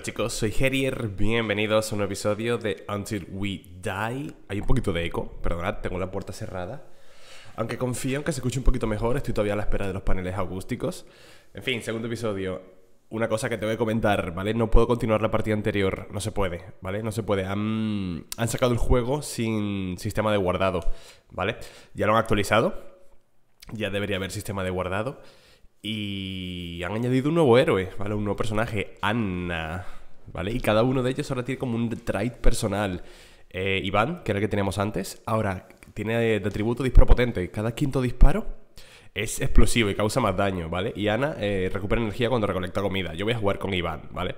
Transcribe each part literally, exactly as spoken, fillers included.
chicos, soy Herier, bienvenidos a un episodio de Until We Die. Hay un poquito de eco, perdonad, tengo la puerta cerrada. Aunque confío en que se escuche un poquito mejor, estoy todavía a la espera de los paneles acústicos. En fin, segundo episodio. Una cosa que tengo que comentar, ¿vale? No puedo continuar la partida anterior, no se puede, ¿vale? No se puede, han, han sacado el juego sin sistema de guardado, ¿vale? Ya lo han actualizado, ya debería haber sistema de guardado. Y han añadido un nuevo héroe, ¿vale? Un nuevo personaje, Anna, ¿vale? Y cada uno de ellos ahora tiene como un trait personal. eh, Iván, que era el que teníamos antes, ahora tiene de atributo disparo potente. Cada quinto disparo es explosivo y causa más daño, ¿vale? Y Ana eh, recupera energía cuando recolecta comida. Yo voy a jugar con Iván, ¿vale?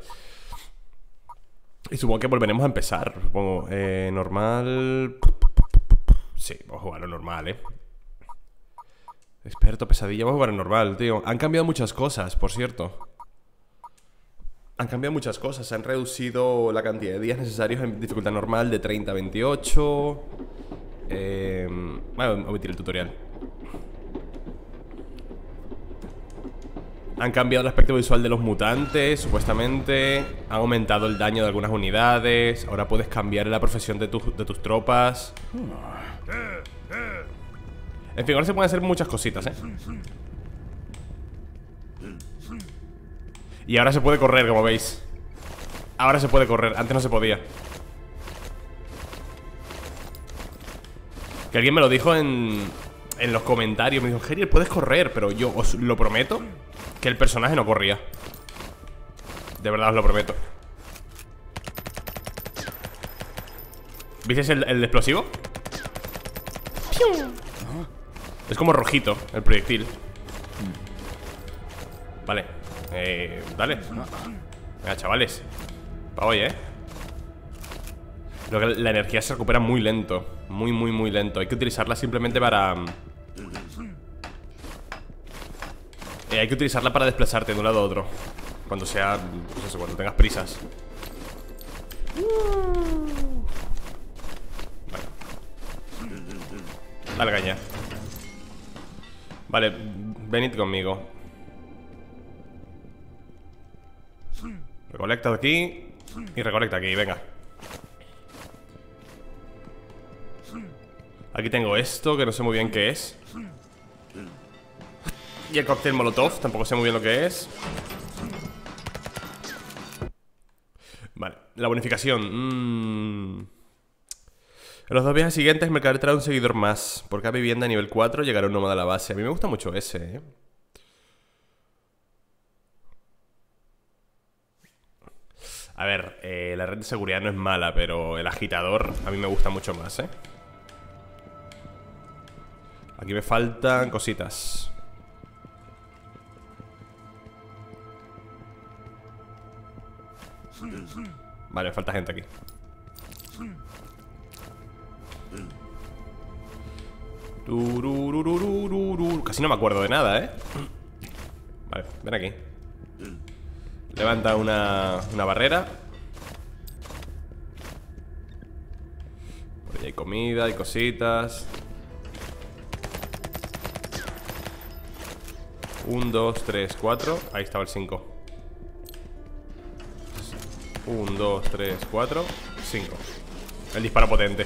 Y supongo que volveremos a empezar. Supongo, eh, normal. Sí, vamos a jugar lo normal, ¿eh? Experto, pesadilla, vamos a jugar normal, tío. Han cambiado muchas cosas, por cierto. Han cambiado muchas cosas. Han reducido la cantidad de días necesarios en dificultad normal de treinta a veintiocho. Eh, bueno, voy a omitir el tutorial. Han cambiado el aspecto visual de los mutantes, supuestamente. Han aumentado el daño de algunas unidades. Ahora puedes cambiar la profesión de, tu, de tus tropas. En fin, ahora se pueden hacer muchas cositas, ¿eh? Y ahora se puede correr, como veis. Ahora se puede correr, antes no se podía. Que alguien me lo dijo en, en los comentarios. Me dijo, Herier, puedes correr. Pero yo os lo prometo que el personaje no corría. De verdad os lo prometo. ¿Visteis el, el explosivo? ¡Pium! Es como rojito el proyectil. Vale, eh, dale. Venga, chavales, pa' hoy, eh. Lo que la energía se recupera muy lento. Muy, muy, muy lento. Hay que utilizarla simplemente para eh, Hay que utilizarla para desplazarte de un lado a otro. Cuando sea, pues eso, cuando tengas prisas. Vale. Dale caña. Vale, venid conmigo. Recolecta aquí y recolecta aquí, venga. Aquí tengo esto, que no sé muy bien qué es. Y el cóctel molotov, tampoco sé muy bien lo que es. Vale, la bonificación. mm. En los dos viajes siguientes me trae un seguidor más. Por cada vivienda a nivel cuatro llegará un nómada a la base. A mí me gusta mucho ese, ¿eh? A ver, eh, la red de seguridad no es mala, pero el agitador a mí me gusta mucho más, ¿eh? Aquí me faltan cositas. Vale, me falta gente aquí. Casi no me acuerdo de nada, ¿eh? Vale, ven aquí. Levanta una, una barrera. Por ahí hay comida, hay cositas. Un, dos, tres, cuatro. Ahí estaba el cinco. Un, dos, tres, cuatro, cinco. El disparo potente.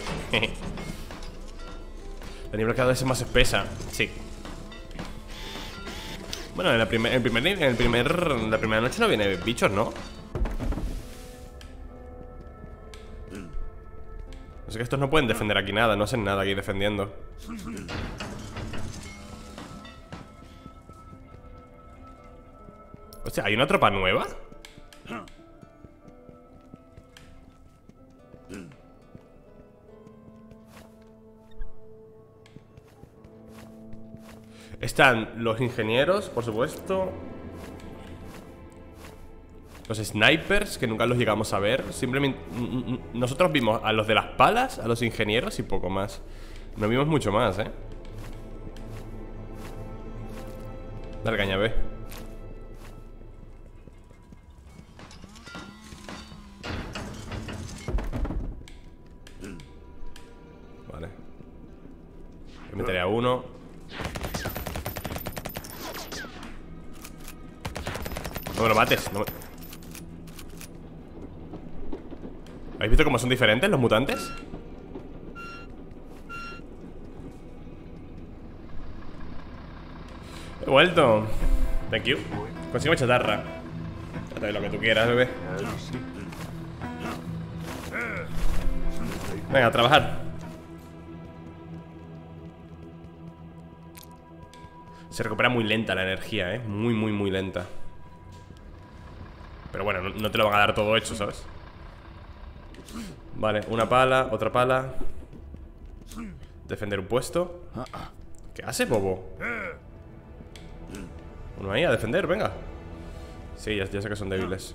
La niebla cada vez es más espesa. Sí. Bueno, en la primer, en primer, en el primer, en la primera noche no viene bichos, ¿no? Es que estos no pueden defender aquí nada. No hacen nada aquí defendiendo. O sea, ¿hay una tropa nueva? Están los ingenieros, por supuesto. Los snipers, que nunca los llegamos a ver. Simplemente nosotros vimos a los de las palas, a los ingenieros y poco más. No vimos mucho más, eh. Dale caña, ve. Vale. Me meteré a uno. No me lo mates, no me... ¿Habéis visto cómo son diferentes los mutantes? He vuelto. Thank you. Consigo chatarra. Ya te doy lo que tú quieras, bebé. Venga, a trabajar. Se recupera muy lenta la energía, eh. Muy, muy, muy lenta. Pero bueno, no, no te lo van a dar todo hecho, ¿sabes? Vale, una pala, otra pala. Defender un puesto. ¿Qué hace, bobo? Uno ahí a defender, venga. Sí, ya, ya sé que son débiles.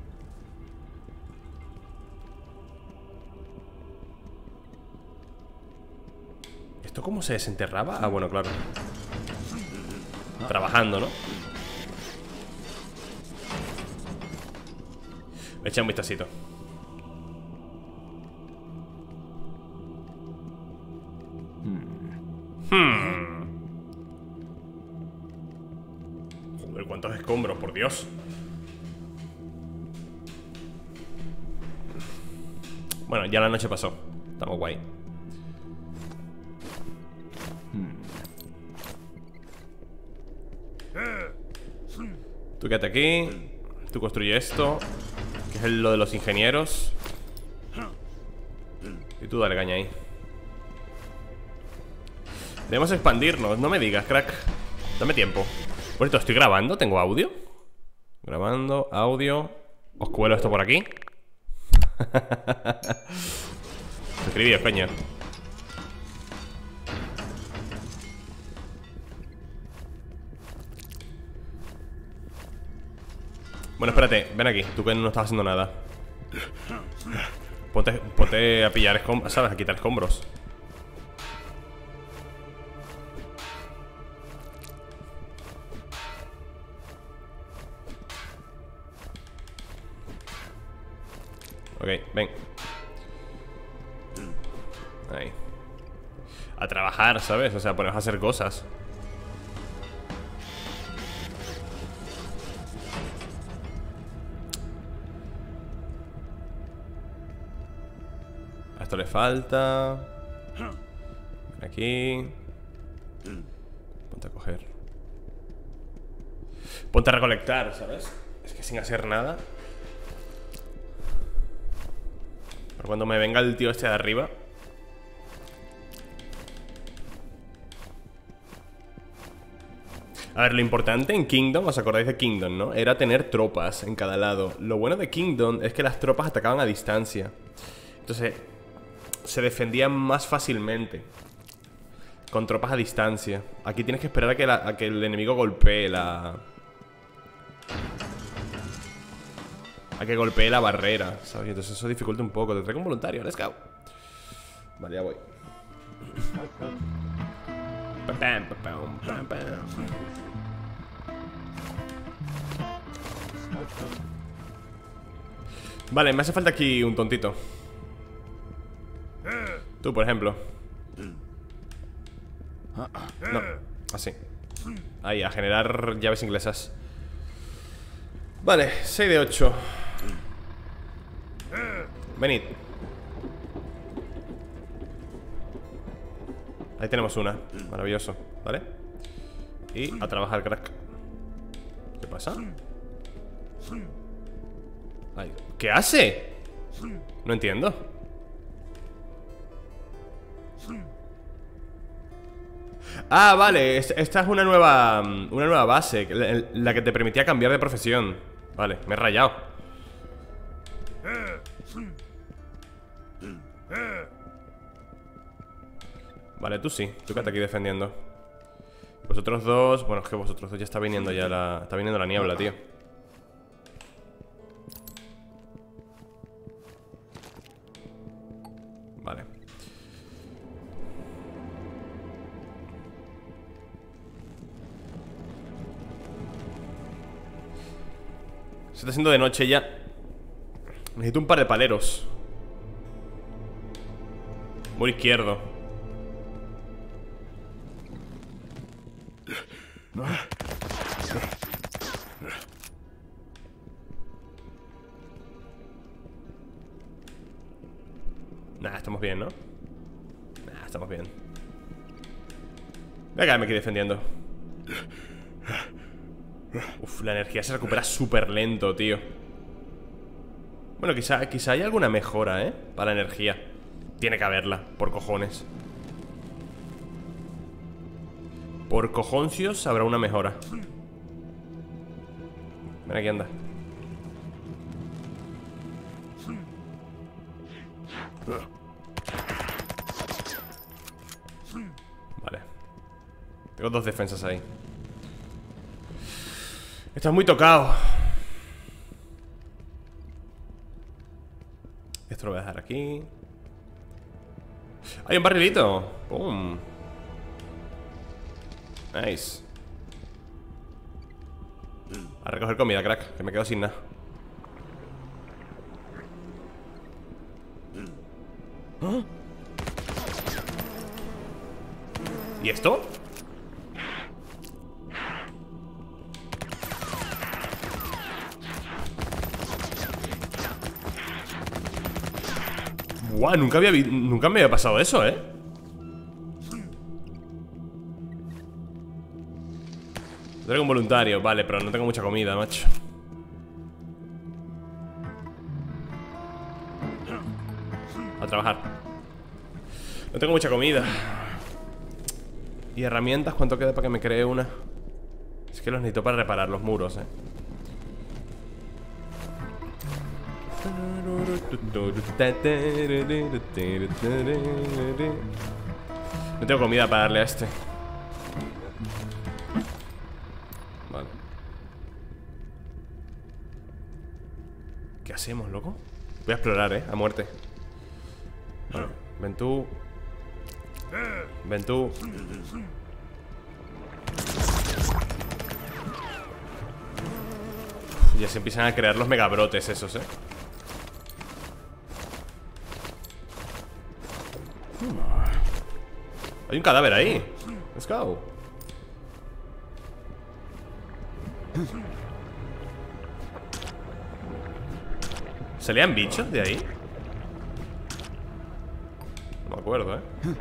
¿Esto cómo se desenterraba? Ah, bueno, claro. Trabajando, ¿no? Echa un vistacito. Hmm. Joder, cuántos escombros, por Dios. Bueno, ya la noche pasó. Estamos guay. Tú quédate aquí. Tú construye esto, que es lo de los ingenieros. Y tú dale caña ahí. Debemos expandirnos, no me digas, crack. Dame tiempo. Por esto, ¿estoy grabando? ¿Tengo audio? Grabando, audio. Os cuelo esto por aquí. Suscribíos, coño. Bueno, espérate, ven aquí, tú que no estás haciendo nada. Ponte, ponte a pillar escombros, ¿sabes? A quitar escombros. Ok, ven. Ahí. A trabajar, ¿sabes? O sea, poneros a hacer cosas. A esto le falta. Aquí. Ponte a coger. Ponte a recolectar, ¿sabes? Es que sin hacer nada. Pero cuando me venga el tío este de arriba. A ver, lo importante en Kingdom, ¿os acordáis de Kingdom, no? Era tener tropas en cada lado. Lo bueno de Kingdom es que las tropas atacaban a distancia. Entonces, se defendían más fácilmente con tropas a distancia. Aquí tienes que esperar a que, la, a que el enemigo golpee la... A que golpee la barrera, ¿sabes? Entonces eso dificulta un poco. Te traigo un voluntario, let's go. Vale, ya voy. Vale, me hace falta aquí un tontito. Tú, por ejemplo. No, así. Ahí, a generar llaves inglesas. Vale, seis de ocho. Venid. Ahí tenemos una, maravilloso, ¿vale? Y a trabajar, crack. ¿Qué pasa? Ay, ¿qué hace? No entiendo. Ah, vale, esta es una nueva Una nueva base, la que te permitía cambiar de profesión. Vale, me he rayado. Vale, tú sí, tú quédate aquí defendiendo. Vosotros dos, bueno, es que vosotros dos ya está viniendo ya la... Está viniendo la niebla, tío. Vale. Se está haciendo de noche ya. Necesito un par de paleros. Muy izquierdo. bien, ¿no? Nah, estamos bien. Voy a quedarme aquí defendiendo. Uf, la energía se recupera súper lento, tío. Bueno, quizá, quizá hay alguna mejora, ¿eh? Para la energía. Tiene que haberla, por cojones. Por cojoncios habrá una mejora. Ven aquí, anda. Vale. Tengo dos defensas ahí. Estás muy tocado. Esto lo voy a dejar aquí. ¡Hay un barrilito! ¡Pum! Nice. A recoger comida, crack, que me quedo sin nada. ¿Ah? ¿Y esto? Buah, nunca había vi- nunca me había pasado eso, ¿eh? Traigo un voluntario, vale, pero no tengo mucha comida, macho. A trabajar. No tengo mucha comida. ¿Y herramientas? ¿Cuánto queda para que me cree una? Es que los necesito para reparar los muros, eh. No tengo comida para darle a este. Vale. ¿Qué hacemos, loco? Voy a explorar, eh, a muerte. Vale. Ven tú. Ven tú. Uf, ya se empiezan a crear los megabrotes esos, eh. Hay un cadáver ahí. Let's go. ¿Salían bichos de ahí? No me acuerdo, eh.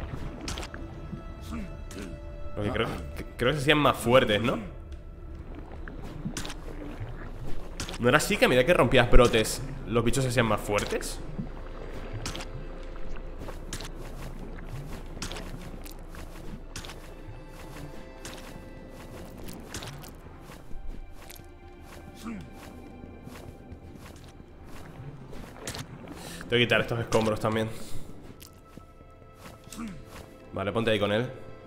Lo que creo, que, creo que se hacían más fuertes, ¿no? ¿No era así que a medida que rompías brotes los bichos se hacían más fuertes? Tengo que quitar estos escombros también. Vale, ponte ahí con él.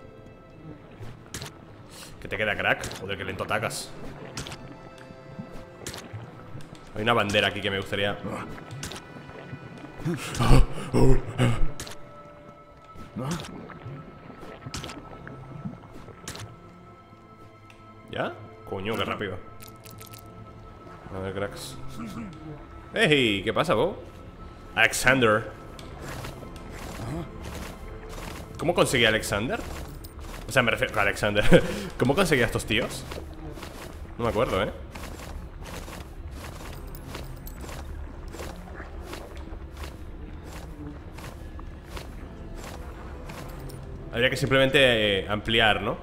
Que te queda, crack. Joder, que lento atacas. Hay una bandera aquí que me gustaría. ¿Ya? Coño, qué rápido. A ver, cracks. ¡Hey! ¿Qué pasa, Bo? Alexander. ¿Cómo conseguí a Alexander? O sea, me refiero a Alexander. ¿Cómo conseguí a estos tíos? No me acuerdo, ¿eh? Habría que simplemente eh, ampliar, ¿no?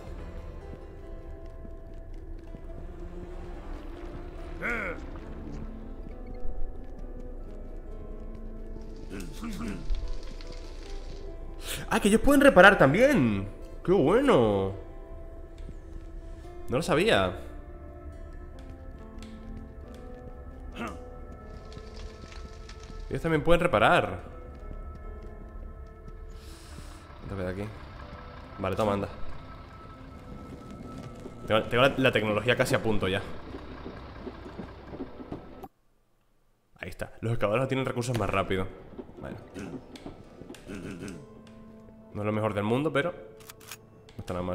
Ah, que ellos pueden reparar también. ¡Qué bueno! No lo sabía. Ellos también pueden reparar. Vete de aquí. Vale, toma, anda. Tengo, tengo la, la tecnología casi a punto ya. Ahí está. Los excavadores tienen recursos más rápido. Bueno. No es lo mejor del mundo, pero no está nada mal.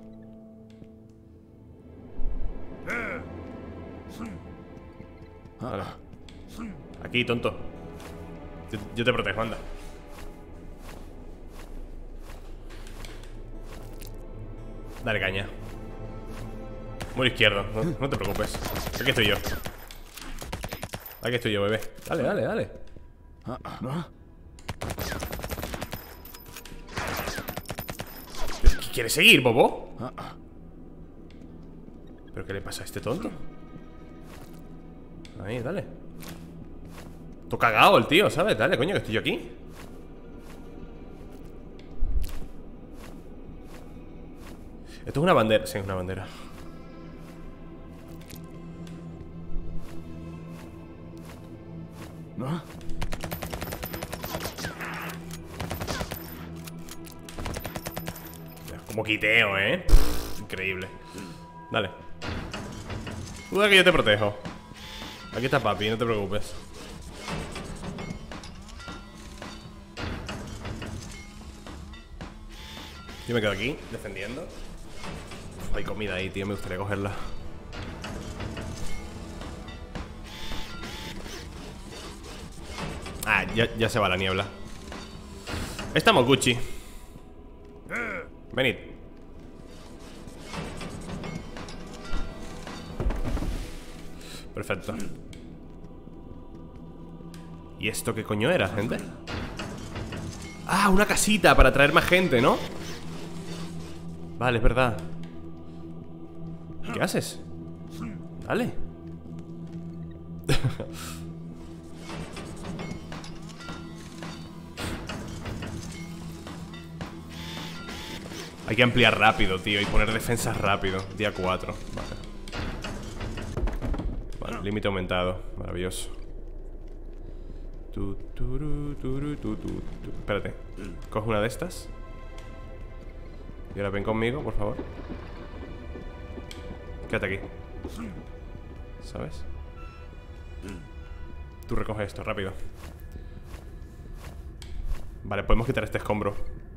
Vale. Aquí, tonto. Yo, yo te protejo, anda. Dale caña. Muy izquierdo, no, no te preocupes. Aquí estoy yo. Aquí estoy yo, bebé. Dale, dale, dale. ¿Quieres seguir, bobo? ¿Pero qué le pasa a este tonto? Ahí, dale. Todo cagado el tío, ¿sabes? Dale, coño, que estoy yo aquí. Esto es una bandera. Sí, es una bandera. ¿No? Como quiteo, ¿eh? Pff, increíble. Dale. Duda que yo te protejo. Aquí está papi, no te preocupes. Yo me quedo aquí, defendiendo. Uf, hay comida ahí, tío, me gustaría cogerla. Ah, ya, ya se va la niebla. Estamos Gucci. Venid. Perfecto. ¿Y esto qué coño era, gente? Ah, una casita para atraer más gente, ¿no? Vale, es verdad. ¿Qué haces? Dale. Hay que ampliar rápido, tío, y poner defensas rápido. Día cuatro, vale. Vale, límite aumentado. Maravilloso. Tu, turu, turu, tu, tu, tu. Espérate. Coge una de estas. Y ahora ven conmigo, por favor. Quédate aquí. ¿Sabes? Tú recoge esto, rápido. Vale, podemos quitar este escombro.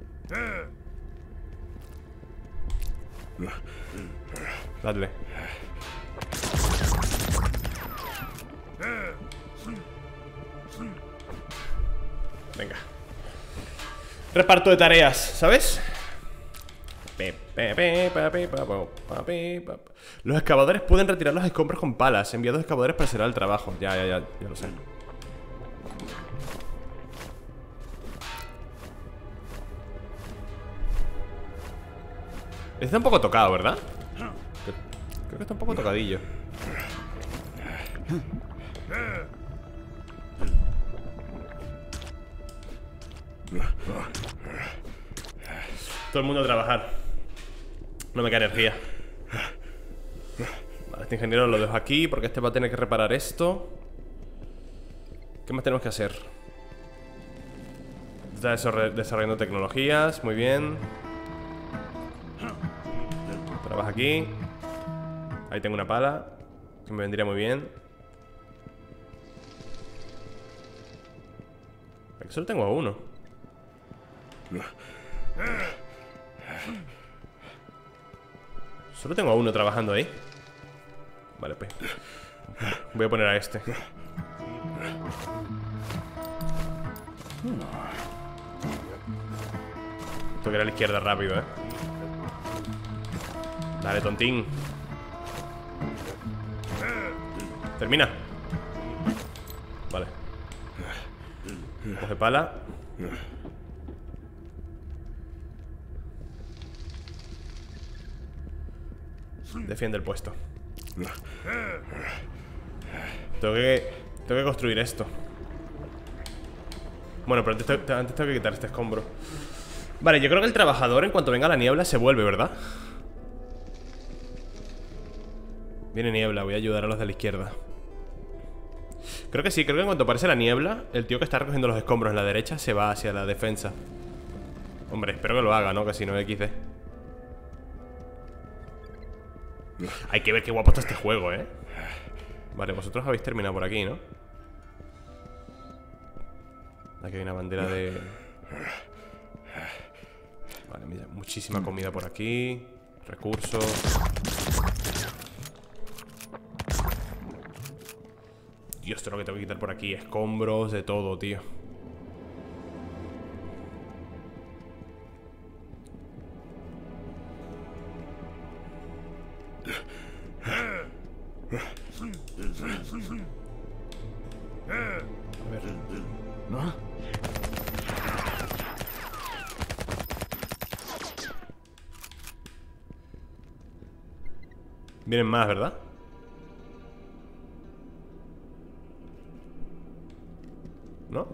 Dadle. Venga. Reparto de tareas, ¿sabes? Los excavadores pueden retirar los escombros con palas. Envía dos excavadores para acelerar el trabajo. Ya, ya, ya, ya lo sé. Este está un poco tocado, ¿verdad? Creo que está un poco tocadillo. Todo el mundo a trabajar. No me queda energía. Vale, este ingeniero lo dejo aquí porque este va a tener que reparar esto. ¿Qué más tenemos que hacer? Está desarrollando tecnologías, muy bien. Trabaja aquí. Ahí tengo una pala que me vendría muy bien. Aquí solo tengo a uno. Solo tengo a uno trabajando ahí. Vale, pues voy a poner a este. Tengo que ir a la izquierda rápido, eh. Dale, tontín. Termina. Vale. Coge pala. Defiende el puesto. Tengo que, tengo que construir esto. Bueno, pero antes, te, antes tengo que quitar este escombro. Vale, yo creo que el trabajador en cuanto venga la niebla se vuelve, ¿verdad? Viene niebla, voy a ayudar a los de la izquierda. Creo que sí, creo que en cuanto aparece la niebla, el tío que está recogiendo los escombros en la derecha se va hacia la defensa. Hombre, espero que lo haga, ¿no? Que si no, equis de. Hay que ver qué guapo está este juego, ¿eh? Vale, vosotros habéis terminado por aquí, ¿no? Aquí hay una bandera de... Vale, mira, muchísima comida por aquí. Recursos. Dios, esto es lo que tengo que quitar por aquí. Escombros, de todo, tío. A ver. ¿No? Vienen más, ¿verdad? ¿No?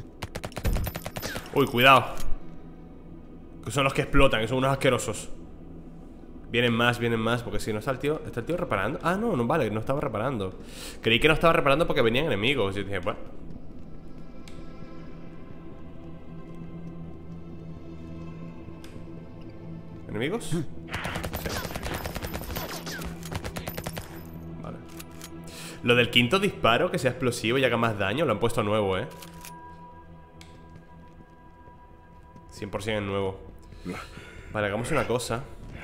Uy, cuidado. Que son los que explotan, que son unos asquerosos. Vienen más, vienen más. Porque si no está el tío. ¿Está el tío reparando? Ah, no, no vale, no estaba reparando. Creí que no estaba reparando porque venían enemigos. Y dije, bueno. ¿Enemigos? Sí. Vale. Lo del quinto disparo, que sea explosivo y haga más daño, lo han puesto nuevo, eh. cien por cien en nuevo. Vale, hagamos una cosa.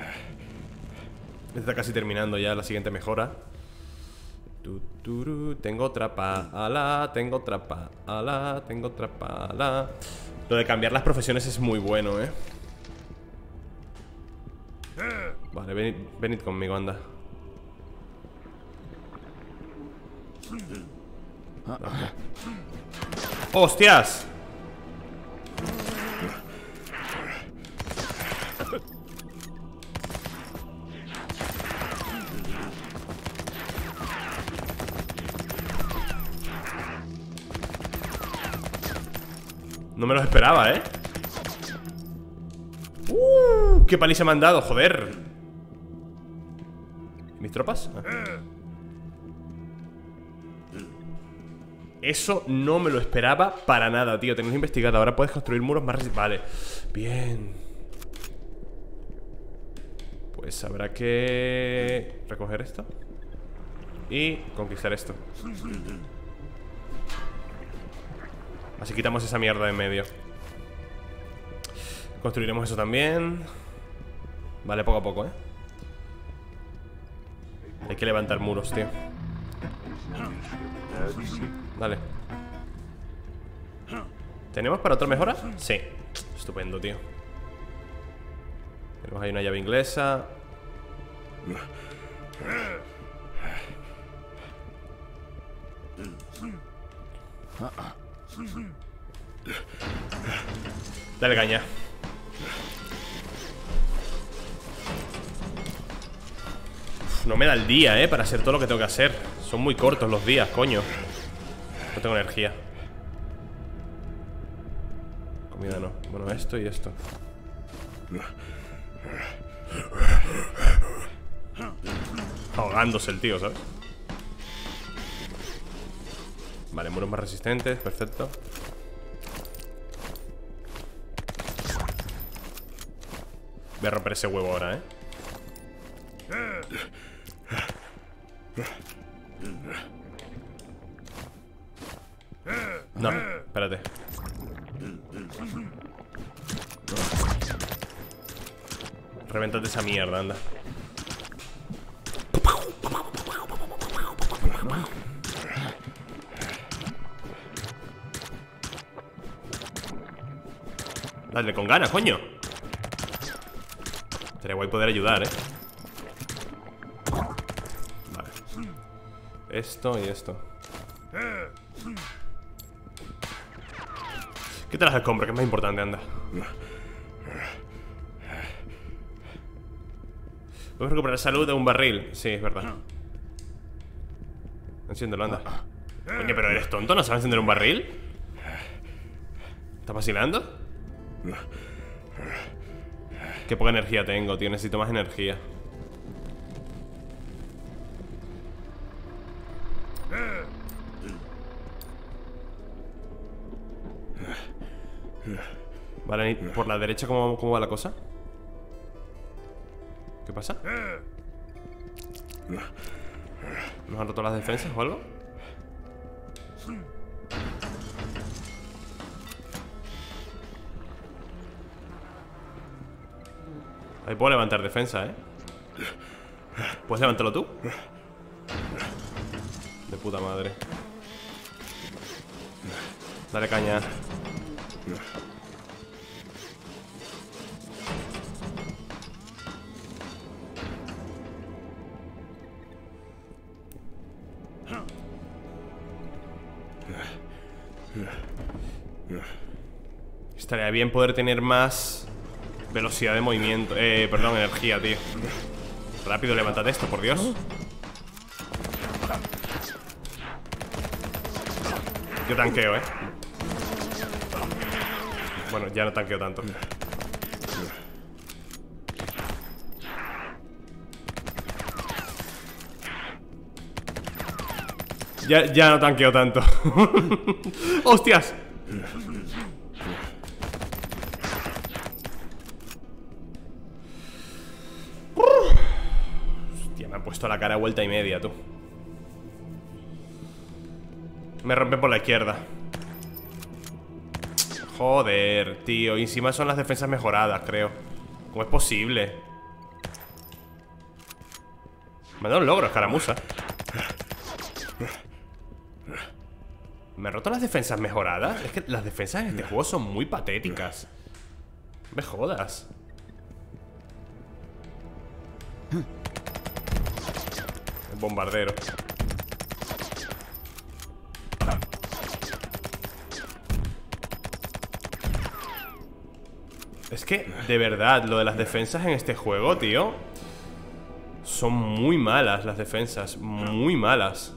Está casi terminando ya la siguiente mejora. Tu, turu, tengo otra pala, tengo otra pala, tengo otra pala. Lo de cambiar las profesiones es muy bueno, eh. Vale, venid, venid conmigo, anda. Vale. ¡Hostias! No me los esperaba, ¿eh? ¡Uh! ¡Qué paliza me han dado, joder! ¿Mis tropas? Ah. Eso no me lo esperaba para nada, tío. Tenéis investigado. Ahora puedes construir muros más resistentes. Vale. Bien. Pues habrá que recoger esto y conquistar esto. Así quitamos esa mierda de en medio. Construiremos eso también. Vale, poco a poco, eh. Hay que levantar muros, tío. Dale. ¿Tenemos para otra mejora? Sí. Estupendo, tío. Tenemos ahí una llave inglesa. Dale caña. Uf, no me da el día, eh, para hacer todo lo que tengo que hacer. Son muy cortos los días, coño. No tengo energía. Comida no. Bueno, esto y esto. Ahogándose el tío, ¿sabes? Vale, muros más resistentes, perfecto. Voy a romper ese huevo ahora, ¿eh? No, espérate. Reventate esa mierda, anda. Dale con ganas, coño. Estaría guay poder ayudar, eh. Vale. Esto y esto. ¿Qué te las escombros? Que es más importante, anda. Podemos recuperar salud de un barril. Sí, es verdad. Enciéndelo, anda. Coño, pero eres tonto, ¿no sabes encender un barril? ¿Estás vacilando? Qué poca energía tengo, tío. Necesito más energía. Vale, por la derecha, ¿cómo, cómo va la cosa? ¿Qué pasa? ¿Nos han roto las defensas o algo? Ahí puedo levantar defensa, ¿eh? ¿Puedes levantarlo tú? De puta madre. Dale caña. Estaría bien poder tener más velocidad de movimiento. Eh, perdón, energía, tío. Rápido, levántate esto, por Dios. Yo tanqueo, eh. Bueno, ya no tanqueo tanto. Ya, ya no tanqueo tanto. ¡Hostias! Hostia, me han puesto la cara vuelta y media, tú. Me rompen por la izquierda. Joder, tío. Y encima son las defensas mejoradas, creo. ¿Cómo es posible? Me ha dado un logro, escaramuza. ¿Me he roto las defensas mejoradas? Es que las defensas en este juego son muy patéticas. No me jodas. El bombardero. Es que, de verdad, lo de las defensas en este juego, tío, son muy malas las defensas. Muy malas.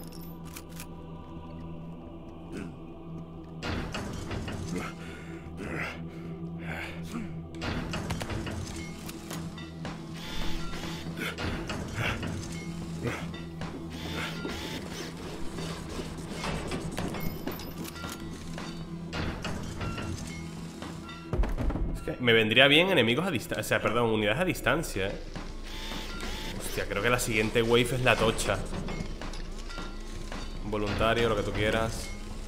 Me vendría bien enemigos a distancia. O sea, perdón, unidades a distancia, eh. Hostia, creo que la siguiente wave es la tocha. Voluntario, lo que tú quieras.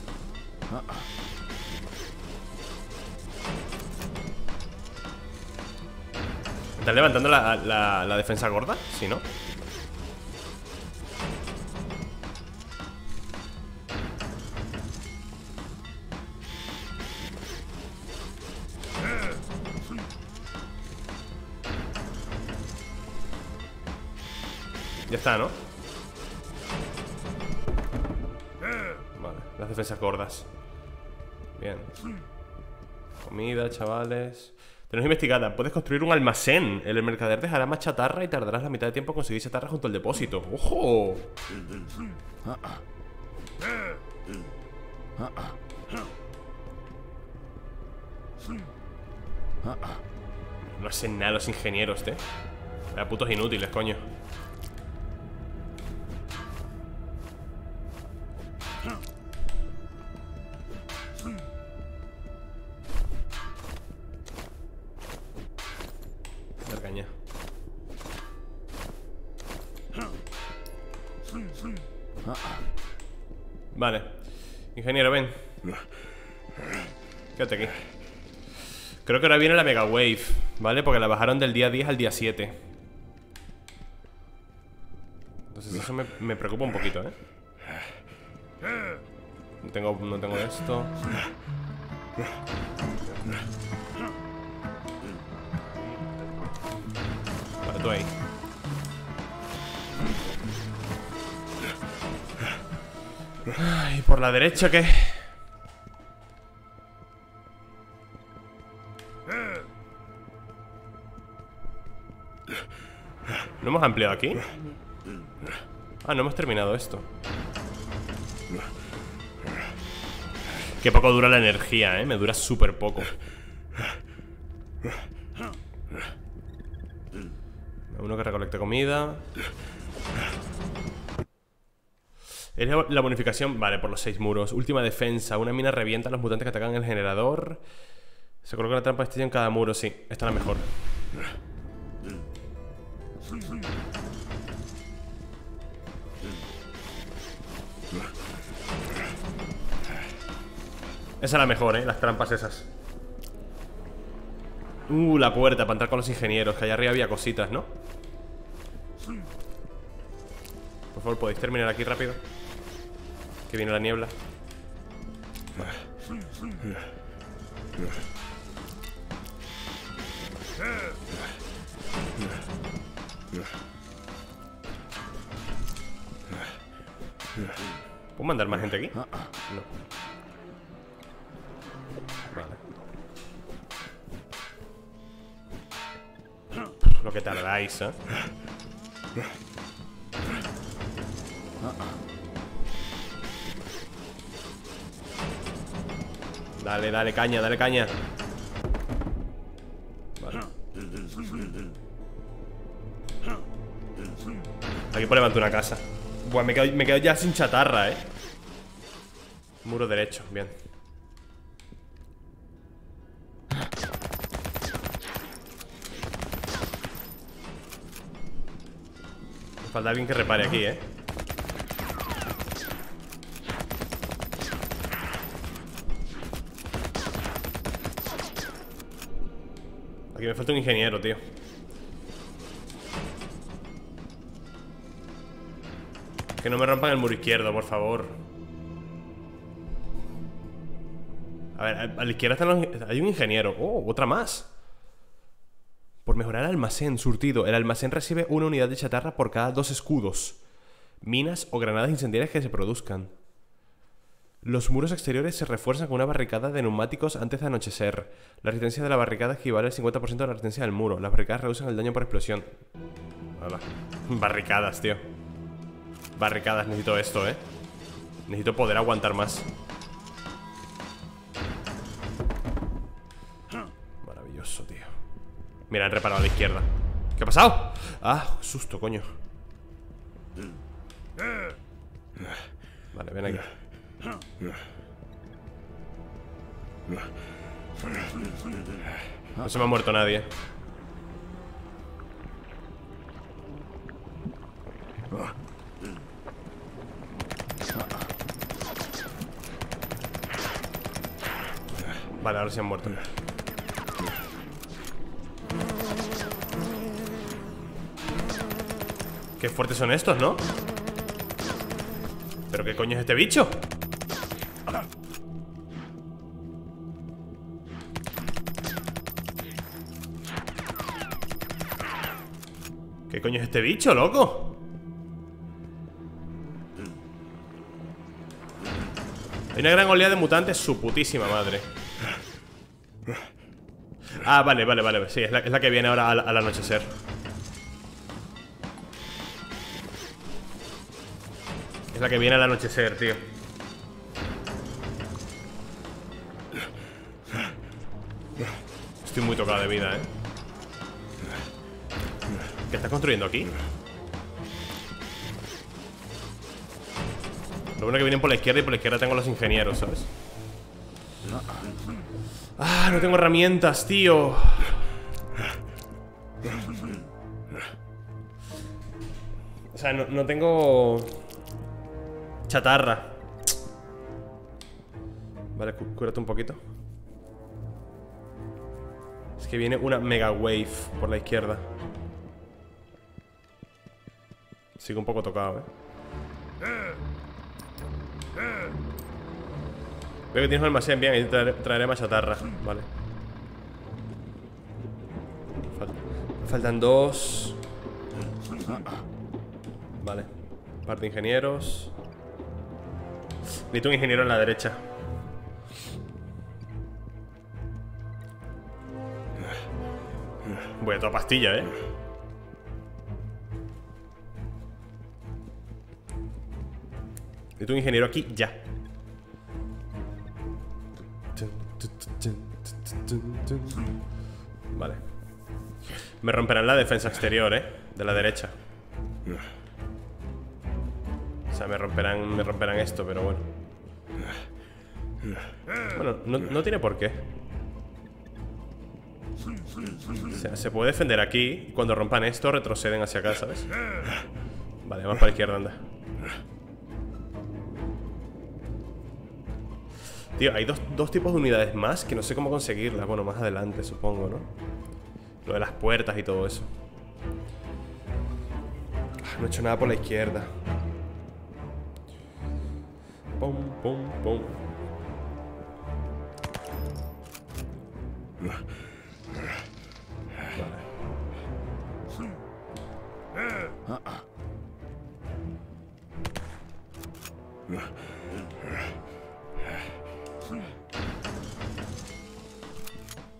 ¿Estás levantando la, la, la defensa gorda? Sí, ¿no? Ya está, ¿no? Vale, las defensas gordas. Bien. Comida, chavales. Tenemos investigada. Puedes construir un almacén. El mercader dejará más chatarra y tardarás la mitad de tiempo en conseguir chatarra junto al depósito. ¡Ojo! No hacen nada los ingenieros, ¿eh? Era putos inútiles, coño. Caña. Vale. Ingeniero, ven. Quédate aquí. Creo que ahora viene la Mega Wave, ¿vale? Porque la bajaron del día diez al día siete. Entonces eso me, me preocupa un poquito, ¿eh? No tengo, no tengo esto. Vale, tú ahí. Ay, por la derecha, ¿qué? ¿No hemos ampliado aquí? Ah, no hemos terminado esto. Qué poco dura la energía, ¿eh? Me dura súper poco. Uno que recolecte comida. Es la bonificación, vale, por los seis muros. Última defensa, una mina revienta a los mutantes que atacan el generador. Se coloca una trampa de en cada muro, sí, esta es la mejor. Esa es la mejor, eh, las trampas esas. Uh, la puerta para entrar con los ingenieros. Que allá arriba había cositas, ¿no? Por favor, ¿podéis terminar aquí rápido? Que viene la niebla. ¿Puedo mandar más gente aquí? No. Vale. Lo que tardáis, ¿eh? Dale, dale caña, dale caña. Vale. Aquí puedo levantar una casa. Buah, me quedo, me quedo ya sin chatarra, eh. Muro derecho, bien. Me falta alguien que repare aquí, eh. Aquí me falta un ingeniero, tío. Que no me rompan el muro izquierdo, por favor. A ver, a la izquierda están los... hay un ingeniero. Oh, otra más. Por mejorar el almacén surtido. El almacén recibe una unidad de chatarra por cada dos escudos, minas o granadas incendiarias que se produzcan. Los muros exteriores se refuerzan con una barricada de neumáticos antes de anochecer. La resistencia de la barricada equivale al cincuenta por ciento de la resistencia del muro. Las barricadas reducen el daño por explosión. Hola. Barricadas, tío. Barricadas, necesito esto, eh. Necesito poder aguantar más. Maravilloso, tío. Mira, han reparado a la izquierda. ¿Qué ha pasado? Ah, susto, coño. Vale, ven aquí. No se me ha muerto nadie. Vale, ahora se han muerto. Qué fuertes son estos, ¿no? ¿Pero qué coño es este bicho? ¿Qué coño es este bicho, loco? Hay una gran oleada de mutantes, su putísima madre. Ah, vale, vale, vale. Sí, es la, es la que viene ahora al, al anochecer. Es la que viene al anochecer, tío. Estoy muy tocado de vida, eh. ¿Qué estás construyendo aquí? Lo bueno que vienen por la izquierda y por la izquierda tengo los ingenieros, ¿sabes? Ah, no tengo herramientas, tío. O sea, no, no tengo chatarra. Vale, cu cúrate un poquito. Es que viene una mega wave por la izquierda. Sigo un poco tocado, eh. Veo que tienes un almacén, bien, y traeré, traeré más chatarra. Vale. Falta, faltan dos. Vale. Parte de ingenieros. Necesito un ingeniero en la derecha. Voy a toda pastilla, eh. Necesito un ingeniero aquí ya. Vale. Me romperán la defensa exterior, eh. De la derecha. O sea, me romperán, me romperán esto, pero bueno. Bueno, no, no tiene por qué. O sea, se puede defender aquí. Y cuando rompan esto, retroceden hacia acá, ¿sabes? Vale, vamos para la izquierda, anda. Tío, hay dos, dos tipos de unidades más que no sé cómo conseguirlas. Bueno, más adelante, supongo, ¿no? Lo de las puertas y todo eso. No he hecho nada por la izquierda. Pum, pum, pum. Vale.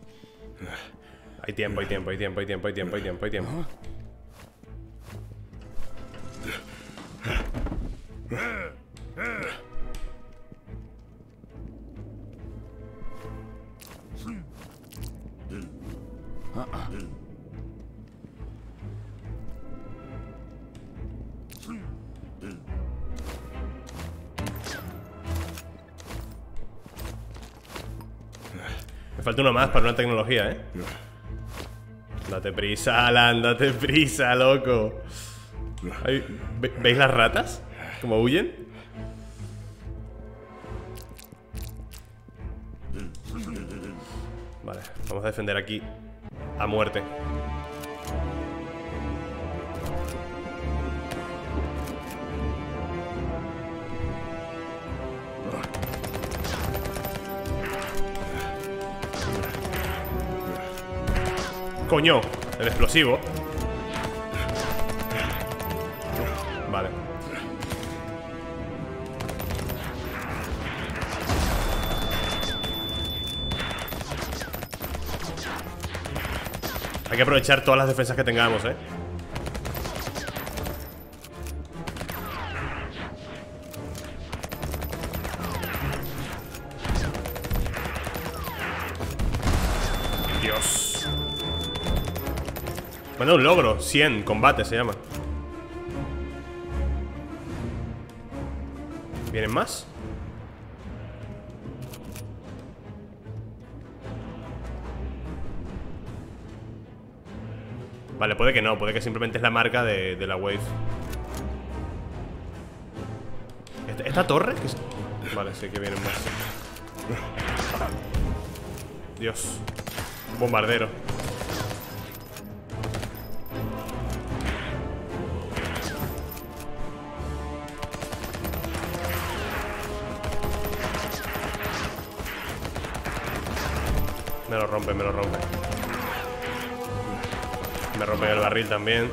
Hay tiempo, hay tiempo, hay tiempo, hay tiempo, hay tiempo, hay tiempo, hay tiempo. Me falta uno más para una tecnología, ¿eh? Date prisa, Alan, date prisa, loco. Ay, ¿ve- ¿Veis las ratas? ¿Cómo huyen? Vale, vamos a defender aquí a muerte. Coño, el explosivo. Vale. Hay que aprovechar todas las defensas que tengamos, eh. Dios. Me han dado un logro, cien, combate se llama. ¿Vienen más? Vale, puede que no, puede que simplemente es la marca de, de la wave. ¿Esta, esta torre? ¿Qué es? Vale, sí que vienen más. Dios. Bombardero. Me lo rompe, me lo rompe. Me rompe el barril también.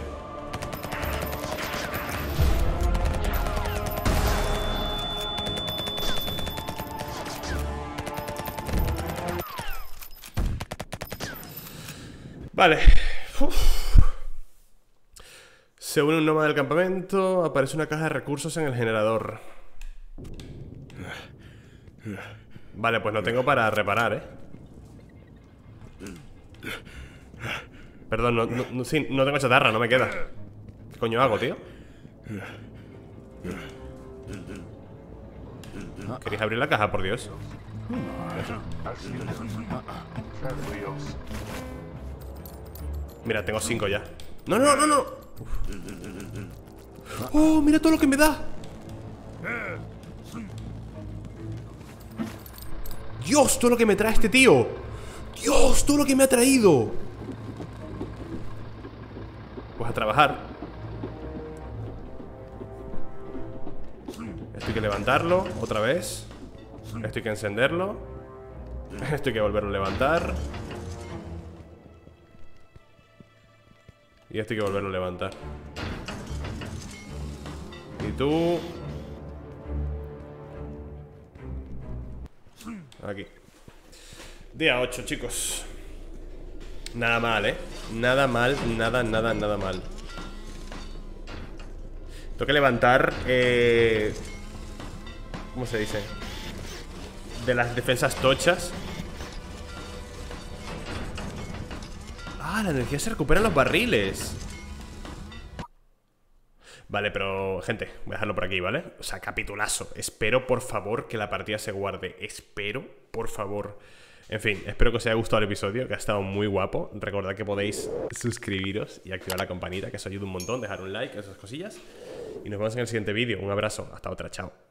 Vale. Uf. Se une un nómada del campamento. Aparece una caja de recursos en el generador. Vale, pues no tengo para reparar, eh. Perdón, no, no, no, sí, no tengo chatarra, no me queda. ¿Qué coño hago, tío? ¿Queréis abrir la caja, por Dios? Mira, tengo cinco ya. ¡No, no, no, no! Uf. ¡Oh, mira todo lo que me da! ¡Dios, todo lo que me trae este tío! ¡Dios, todo lo que me ha traído! Pues a trabajar. Esto hay que levantarlo otra vez. Esto hay que encenderlo. Esto hay que volverlo a levantar. Y esto hay que volverlo a levantar. Y tú... Aquí. Día ocho, chicos. Nada mal, ¿eh? Nada mal, nada, nada, nada mal. Tengo que levantar eh... ¿Cómo se dice? De las defensas tochas. Ah, la energía se recupera en los barriles. Vale, pero, gente, voy a dejarlo por aquí, ¿vale? O sea, capitulazo. Espero, por favor, que la partida se guarde. Espero, por favor. En fin, espero que os haya gustado el episodio, que ha estado muy guapo. Recordad que podéis suscribiros y activar la campanita, que eso ayuda un montón. Dejar un like, esas cosillas. Y nos vemos en el siguiente vídeo. Un abrazo, hasta otra, chao.